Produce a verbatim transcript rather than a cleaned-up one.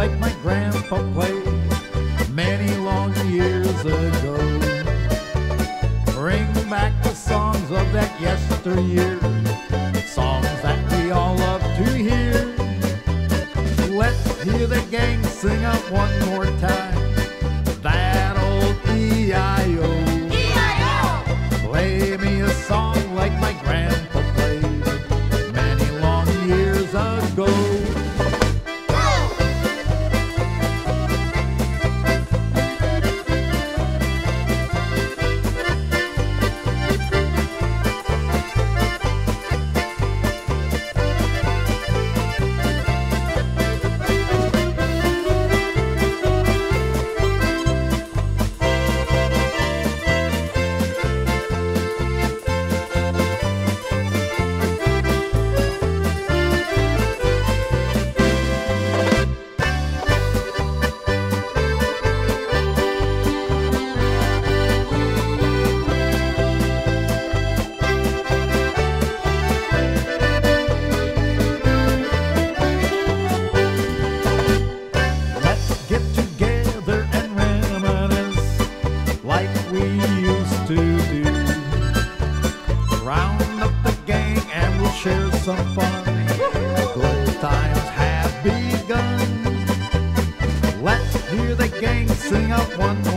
like my grandpa played many long years ago. Bring back the songs of that yesteryear, songs that we all love to hear. Let's hear the gang sing up one more time that old E I O. E I O! Play me a song like my grandpa played many long years ago. We used to do. Round up the gang and we'll share some fun. Good times have begun. Let's hear the gang sing out one